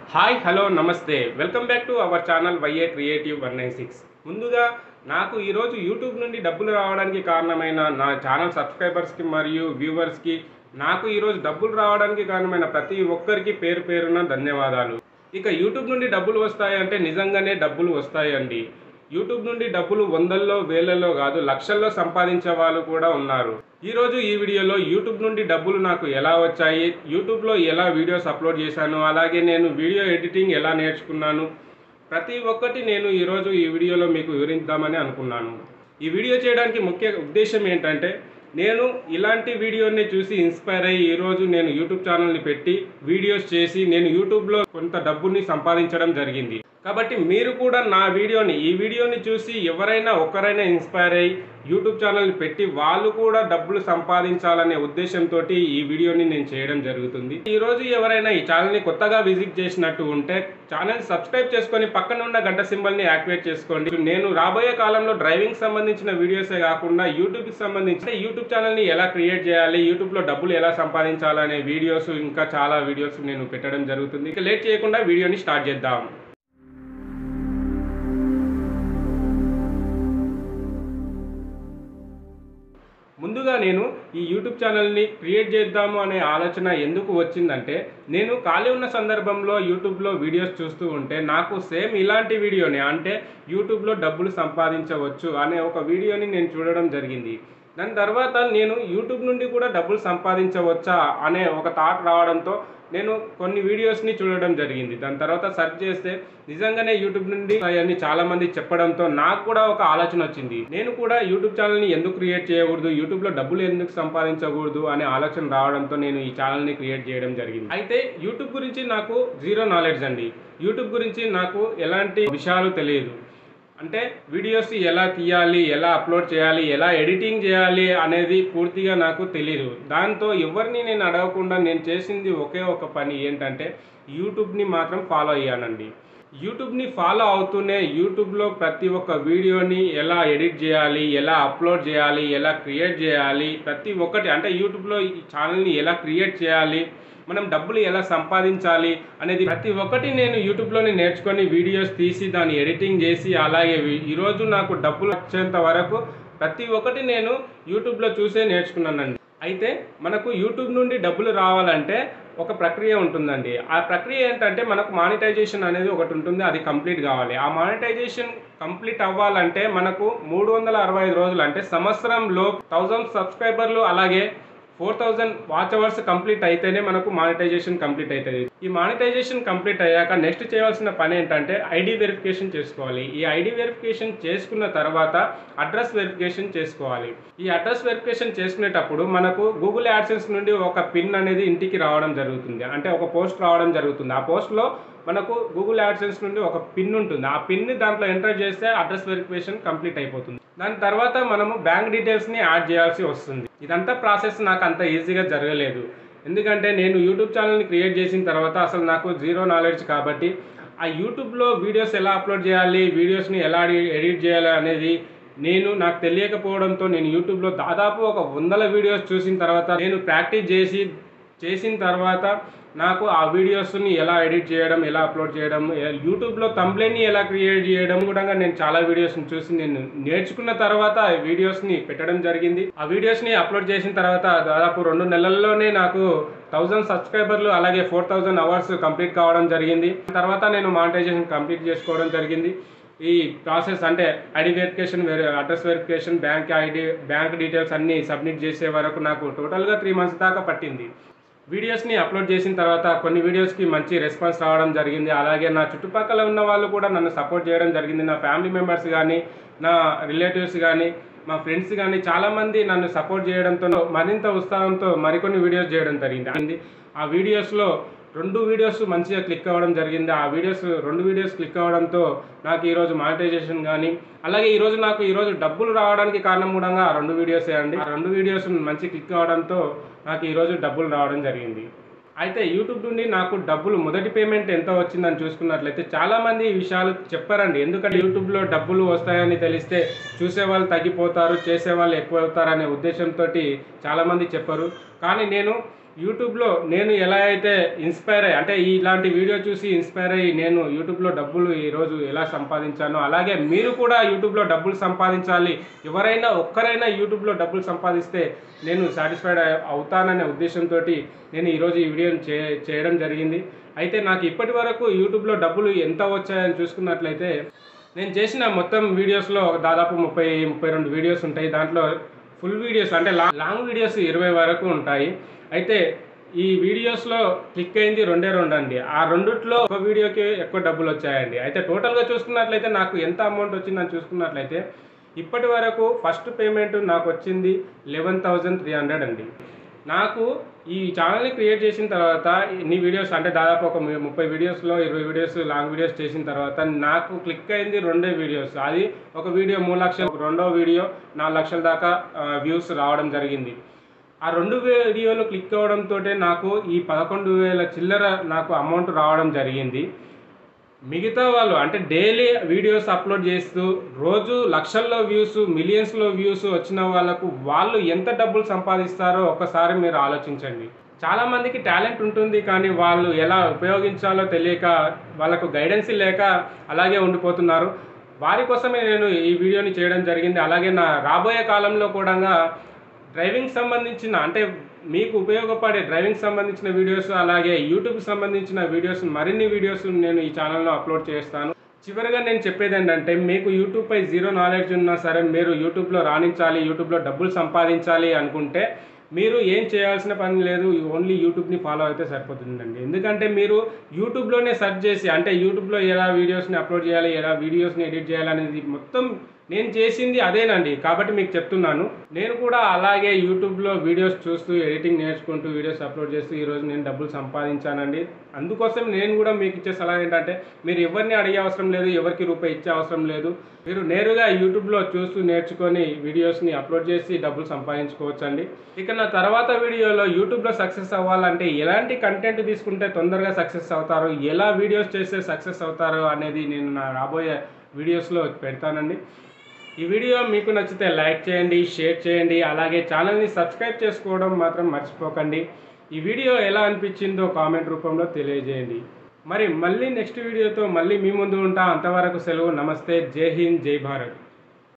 Hi hello నమస్తే welcome back to our channel Y క్రియేటివ్ 196. ముందుగా నాకు ఈరోజు యూట్యూబ్ నుండి డబ్బులు రావడానికి కారణమైన నా ఛానల్ సబ్స్క్రైబర్స్కి మరియు వ్యూవర్స్కి నాకు ఈరోజు డబ్బులు రావడానికి కారణమైన ప్రతి ఒక్కరికి పేరు పేరున ధన్యవాదాలు. ఇక యూట్యూబ్ నుండి డబ్బులు వస్తాయంటే నిజంగానే డబ్బులు వస్తాయండి. యూట్యూబ్ నుండి డబ్బులు వందల్లో వేలలో కాదు లక్షల్లో సంపాదించే వాళ్ళు కూడా ఉన్నారు. ఈరోజు ఈ వీడియోలో యూట్యూబ్ నుండి డబ్బులు నాకు ఎలా వచ్చాయి, యూట్యూబ్లో ఎలా వీడియోస్ అప్లోడ్ చేశాను, అలాగే నేను వీడియో ఎడిటింగ్ ఎలా నేర్చుకున్నాను, ప్రతి ఒక్కటి నేను ఈరోజు ఈ వీడియోలో మీకు వివరిద్దామని అనుకున్నాను. ఈ వీడియో చేయడానికి ముఖ్య ఉద్దేశం ఏంటంటే నేను ఇలాంటి వీడియోని చూసి ఇన్స్పైర్ అయ్యి ఈరోజు నేను యూట్యూబ్ ఛానల్ని పెట్టి వీడియోస్ చేసి నేను యూట్యూబ్లో కొంత డబ్బుని సంపాదించడం జరిగింది. కాబట్టి మీరు కూడా నా ఈ వీడియోని చూసి ఎవరైనా ఒకరైనా ఇన్స్పైర్ అయ్యి యూట్యూబ్ ఛానల్ని పెట్టి వాళ్ళు కూడా డబ్బులు సంపాదించాలనే ఉద్దేశంతో ఈ వీడియోని నేను చేయడం జరుగుతుంది. ఈరోజు ఎవరైనా ఈ ఛానల్ని కొత్తగా విజిట్ చేసినట్టు ఉంటే ఛానల్ సబ్స్క్రైబ్ చేసుకొని పక్కన ఉన్న గంట సింబల్ని యాక్టివేట్ చేసుకోండి. నేను రాబోయే కాలంలో డ్రైవింగ్ సంబంధించిన వీడియోసే కాకుండా యూట్యూబ్కి సంబంధించిన యూట్యూబ్ ఛానల్ని ఎలా క్రియేట్ చేయాలి, యూట్యూబ్లో డబ్బులు ఎలా సంపాదించాలనే వీడియోస్ ఇంకా చాలా వీడియోస్ నేను పెట్టడం జరుగుతుంది. ఇక లేట్ చేయకుండా వీడియోని స్టార్ట్ చేద్దాం. ముందుగా నేను ఈ యూట్యూబ్ ఛానల్ని క్రియేట్ చేద్దాము అనే ఆలోచన ఎందుకు వచ్చిందంటే నేను ఖాళీ ఉన్న సందర్భంలో యూట్యూబ్లో వీడియోస్ చూస్తూ ఉంటే నాకు సేమ్ ఇలాంటి వీడియోని అంటే యూట్యూబ్లో డబ్బులు సంపాదించవచ్చు అనే ఒక వీడియోని నేను చూడడం జరిగింది. దాని తర్వాత నేను యూట్యూబ్ నుండి కూడా డబ్బులు సంపాదించవచ్చా అనే ఒక థాట్ రావడంతో నేను కొన్ని వీడియోస్ని చూడడం జరిగింది. దాని తర్వాత సెర్చ్ చేస్తే నిజంగానే యూట్యూబ్ నుండి అని చాలామంది చెప్పడంతో నాకు కూడా ఒక ఆలోచన వచ్చింది. నేను కూడా యూట్యూబ్ ఛానల్ని ఎందుకు క్రియేట్ చేయకూడదు, యూట్యూబ్లో డబ్బులు ఎందుకు సంపాదించకూడదు అనే ఆలోచన రావడంతో నేను ఈ ఛానల్ని క్రియేట్ చేయడం జరిగింది. అయితే యూట్యూబ్ గురించి నాకు జీరో నాలెడ్జ్ అండి. యూట్యూబ్ గురించి నాకు ఎలాంటి విషయాలు తెలియదు. అంటే వీడియోస్ ఎలా తీయాలి, ఎలా అప్లోడ్ చేయాలి, ఎలా ఎడిటింగ్ చేయాలి అనేది పూర్తిగా నాకు తెలియదు. దాంతో ఎవరిని నేను అడగకుండా నేను చేసింది ఒకే ఒక పని ఏంటంటే యూట్యూబ్ని మాత్రం ఫాలో అయ్యానండి. యూట్యూబ్ని ఫాలో అవుతూనే యూట్యూబ్లో ప్రతి ఒక్క వీడియోని ఎలా ఎడిట్ చేయాలి, ఎలా అప్లోడ్ చేయాలి, ఎలా క్రియేట్ చేయాలి, ప్రతి ఒక్కటి అంటే యూట్యూబ్లో ఈ ఛానల్ని ఎలా క్రియేట్ చేయాలి, మనం డబ్బులు ఎలా సంపాదించాలి అనేది ప్రతి ఒక్కటి నేను యూట్యూబ్లోనే నేర్చుకొని వీడియోస్ తీసి దాన్ని ఎడిటింగ్ చేసి అలాగే ఈరోజు నాకు డబ్బులు వచ్చేంత వరకు ప్రతి ఒక్కటి నేను యూట్యూబ్లో చూసే నేర్చుకున్నానండి. అయితే మనకు యూట్యూబ్ నుండి డబ్బులు రావాలంటే ఒక ప్రక్రియ ఉంటుందండి. ఆ ప్రక్రియ ఏంటంటే మనకు మానిటైజేషన్ అనేది ఒకటి ఉంటుంది, అది కంప్లీట్ కావాలి. ఆ మానిటైజేషన్ కంప్లీట్ అవ్వాలంటే మనకు 365 రోజులు అంటే సంవత్సరంలో 1000 సబ్స్క్రైబర్లు అలాగే 4000 వాచ్ అవర్స్ కంప్లీట్ అయితేనే మనకు మానిటైజేషన్ కంప్లీట్ అవుతుంది. ఈ మానిటైజేషన్ కంప్లీట్ అయ్యాక నెక్స్ట్ చేయాల్సిన పని ఏంటంటే ఐడి వెరిఫికేషన్ చేసుకోవాలి. ఈ ఐడి వెరిఫికేషన్ చేసుకున్న తర్వాత అడ్రస్ వెరిఫికేషన్ చేసుకోవాలి. ఈ అడ్రస్ వెరిఫికేషన్ చేసుకునేటప్పుడు మనకు గూగుల్ యాడ్సెన్స్ నుండి ఒక పిన్ అనేది ఇంటికి రావడం జరుగుతుంది, అంటే ఒక పోస్ట్ రావడం జరుగుతుంది. ఆ పోస్ట్లో మనకు గూగుల్ యాడ్సెన్స్ నుండి ఒక పిన్ ఉంటుంది. ఆ పిన్ని దాంట్లో ఎంటర్ చేస్తే అడ్రస్ వెరిఫికేషన్ కంప్లీట్ అయిపోతుంది. దాని తర్వాత మనము బ్యాంక్ డీటెయిల్స్ని యాడ్ చేయాల్సి వస్తుంది. ఇదంతా ప్రాసెస్ నాకు అంత ఈజీగా జరగలేదు. ఎందుకంటే నేను యూట్యూబ్ ఛానల్ని క్రియేట్ చేసిన తర్వాత అసలు నాకు జీరో నాలెడ్జ్ కాబట్టి ఆ యూట్యూబ్లో వీడియోస్ ఎలా అప్లోడ్ చేయాలి, వీడియోస్ని ఎలా ఎడిట్ చేయాలి అనేది నాకు తెలియకపోవడంతో నేను యూట్యూబ్లో దాదాపు ఒక 100 వీడియోస్ చూసిన తర్వాత నేను ప్రాక్టీస్ చేసిన తర్వాత నాకు ఆ వీడియోస్ని ఎలా ఎడిట్ చేయడం, ఎలా అప్లోడ్ చేయడం, యూట్యూబ్లో థంబ్నెయిల్ని ఎలా క్రియేట్ చేయడం కూడా నేను చాలా వీడియోస్ని చూసి నేను నేర్చుకున్న తర్వాత ఆ వీడియోస్ని పెట్టడం జరిగింది. ఆ వీడియోస్ని అప్లోడ్ చేసిన తర్వాత దాదాపు 2 నెలల్లోనే నాకు 1000 సబ్స్క్రైబర్లు అలాగే 4000 అవర్స్ కంప్లీట్ కావడం జరిగింది. తర్వాత నేను మానిటైజేషన్ కంప్లీట్ చేసుకోవడం జరిగింది. ఈ ప్రాసెస్ అంటే ID verification, address verification, bank details అన్నీ సబ్మిట్ చేసే వరకు నాకు టోటల్గా 3 మంత్స్ దాకా పట్టింది. వీడియోస్ని అప్లోడ్ చేసిన తర్వాత కొన్ని వీడియోస్కి మంచి రెస్పాన్స్ రావడం జరిగింది. అలాగే నా చుట్టుపక్కల ఉన్న వాళ్ళు కూడా నన్ను సపోర్ట్ చేయడం జరిగింది. నా ఫ్యామిలీ మెంబర్స్ కానీ, నా రిలేటివ్స్ కానీ, మా ఫ్రెండ్స్ కానీ చాలామంది నన్ను సపోర్ట్ చేయడంతో మరింత ఉత్సాహంతో మరికొన్ని వీడియోస్ చేయడం జరిగింది. ఆ వీడియోస్లో 2 వీడియోస్ మంచిగా క్లిక్ అవ్వడం జరిగింది. ఆ 2 వీడియోస్ క్లిక్ అవ్వడంతో నాకు ఈరోజు మానిటైజేషన్ కానీ అలాగే నాకు ఈరోజు డబ్బులు రావడానికి కారణం కూడా ఆ 2 వీడియోసే అండి. ఆ 2 వీడియోస్ మంచి క్లిక్ అవ్వడంతో నాకు ఈరోజు డబ్బులు రావడం జరిగింది. అయితే యూట్యూబ్ నుండి నాకు డబ్బులు మొదటి పేమెంట్ ఎంత వచ్చిందని చూసుకున్నట్లయితే చాలామంది ఈ విషయాలు చెప్పారండి. ఎందుకంటే యూట్యూబ్లో డబ్బులు వస్తాయని తెలిస్తే చూసేవాళ్ళు తగ్గిపోతారు, చేసేవాళ్ళు ఎక్కువ అవుతారనే ఉద్దేశంతో చాలామంది చెప్పారు. కానీ నేను యూట్యూబ్లో నేను ఎలా అయితే ఇన్స్పైర్ అయ్యి అంటే ఇలాంటి వీడియో చూసి ఇన్స్పైర్ అయ్యి నేను యూట్యూబ్లో డబ్బులు ఈరోజు ఎలా సంపాదించానో అలాగే మీరు కూడా యూట్యూబ్లో డబ్బులు సంపాదించాలి, ఎవరైనా ఒక్కరైనా యూట్యూబ్లో డబ్బులు సంపాదిస్తే నేను సాటిస్ఫైడ్ అవుతాననే ఉద్దేశంతో నేను ఈరోజు ఈ వీడియోని చేయడం జరిగింది. అయితే నాకు ఇప్పటి వరకు యూట్యూబ్లో డబ్బులు ఎంత వచ్చాయని చూసుకున్నట్లయితే నేను చేసిన మొత్తం వీడియోస్లో దాదాపు 32 వీడియోస్ ఉంటాయి. దాంట్లో ఫుల్ వీడియోస్ అంటే లాంగ్ వీడియోస్ 20 వరకు ఉంటాయి. అయితే ఈ వీడియోస్లో క్లిక్ అయింది 2 అండి. ఆ రెండిట్లో ఒక వీడియోకి ఎక్కువ డబ్బులు వచ్చాయండి. అయితే టోటల్గా చూసుకున్నట్లయితే నాకు ఎంత అమౌంట్ వచ్చిందని చూసుకున్నట్లయితే ఇప్పటి వరకు ఫస్ట్ పేమెంట్ నాకు వచ్చింది 11,300 అండి. నాకు ఈ ఛానల్ని క్రియేట్ చేసిన తర్వాత ఇన్ని వీడియోస్ అంటే దాదాపు ఒక 30 వీడియోస్లో 20 వీడియోస్ లాంగ్ వీడియోస్ చేసిన తర్వాత నాకు క్లిక్ అయింది 2 వీడియోస్. అది ఒక వీడియో 3 లక్షలు, రెండో వీడియో 4 లక్షల దాకా వ్యూస్ రావడం జరిగింది. ఆ 2 వీడియోలు క్లిక్ అవ్వడంతో నాకు ఈ 11,000 చిల్లర నాకు అమౌంట్ రావడం జరిగింది. మిగతా వాళ్ళు అంటే డైలీ వీడియోస్ అప్లోడ్ చేస్తూ రోజు లక్షల్లో వ్యూస్, మిలియన్స్లో వ్యూస్ వచ్చిన వాళ్ళకు వాళ్ళు ఎంత డబ్బులు సంపాదిస్తారో ఒకసారి మీరు ఆలోచించండి. చాలామందికి టాలెంట్ ఉంటుంది, కానీ వాళ్ళు ఎలా ఉపయోగించాలో తెలియక, వాళ్ళకు గైడెన్స్ లేక అలాగే ఉండిపోతున్నారు. వారి కోసమే నేను ఈ వీడియోని చేయడం జరిగింది. అలాగే నా రాబోయే కాలంలో కూడా డ్రైవింగ్ సంబంధించిన అంటే మీకు ఉపయోగపడే డ్రైవింగ్ సంబంధించిన వీడియోస్, అలాగే యూట్యూబ్కి సంబంధించిన వీడియోస్, మరిన్ని వీడియోస్ నేను ఈ ఛానల్లో అప్లోడ్ చేస్తాను. చివరిగా నేను చెప్పేది ఏంటంటే, మీకు యూట్యూబ్పై జీరో నాలెడ్జ్ ఉన్నా సరే మీరు యూట్యూబ్లో రాణించాలి, యూట్యూబ్లో డబ్బులు సంపాదించాలి అనుకుంటే మీరు ఏం చేయాల్సిన పని లేదు, ఓన్లీ యూట్యూబ్ని ఫాలో అయితే సరిపోతుందండి. ఎందుకంటే మీరు యూట్యూబ్లోనే సెర్చ్ చేసి అంటే యూట్యూబ్లో ఎలా వీడియోస్ని అప్లోడ్ చేయాలి, ఎలా వీడియోస్ని ఎడిట్ చేయాలి అనేది మొత్తం నేను చేసింది అదేనండి. కాబట్టి మీకు చెప్తున్నాను, నేను కూడా అలాగే యూట్యూబ్లో వీడియోస్ చూస్తూ ఎడిటింగ్ నేర్చుకుంటూ వీడియోస్ అప్లోడ్ చేస్తూ ఈరోజు నేను డబ్బులు సంపాదించానండి. అందుకోసం నేను కూడా మీకు ఇచ్చే సలహా ఏంటంటే, మీరు ఎవరిని అడిగే అవసరం లేదు, ఎవరికి రూపాయి ఇచ్చే అవసరం లేదు. మీరు నేరుగా యూట్యూబ్లో చూస్తూ నేర్చుకొని వీడియోస్ని అప్లోడ్ చేసి డబ్బులు సంపాదించుకోవచ్చండి. ఇక నా తర్వాత వీడియోలో యూట్యూబ్లో సక్సెస్ అవ్వాలంటే ఎలాంటి కంటెంట్ తీసుకుంటే తొందరగా సక్సెస్ అవుతారు, ఎలా వీడియోస్ చేస్తే సక్సెస్ అవుతారు అనేది నేను నా రాబోయే వీడియోస్లో పెడతానండి. ఈ వీడియో మీకు నచ్చితే లైక్ చేయండి, షేర్ చేయండి, అలాగే ఛానల్ని సబ్స్క్రైబ్ చేసుకోవడం మాత్రం మర్చిపోకండి. ఈ వీడియో ఎలా అనిపించిందో కామెంట్ రూపంలో తెలియజేయండి. మళ్ళీ నెక్స్ట్ వీడియోతో మళ్ళీ మీ ముందు ఉంటా. అంతవరకు సెలవు. నమస్తే. జై హింద్, జై భారత్.